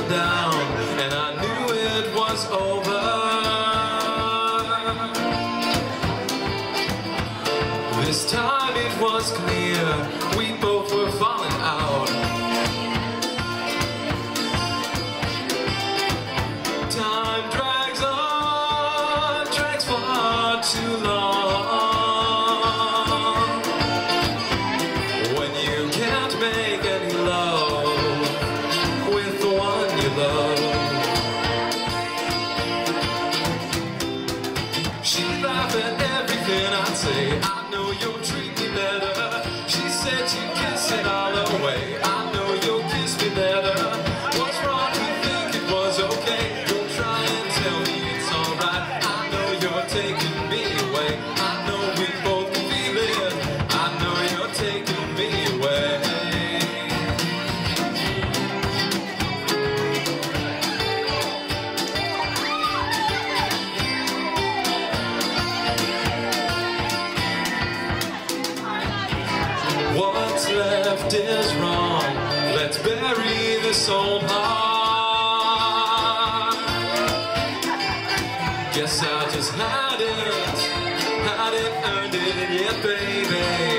fell down, and I knew it was over. This time it was clear, we both were falling out. Time drags on, drags far too long. When you can't make any love with the one you love. She'd laugh at everything I'd say. I know you'll treat me better. She said you'd kiss it all away. I know you'll kiss me better. What's wrong? You think it was okay? Don't try and tell me it's alright. I know you're taking me away. I know we both can feel it. I know you're taking me away. What's left is wrong. Let's bury this old heart. Guess I just had it, earned it, yeah, baby.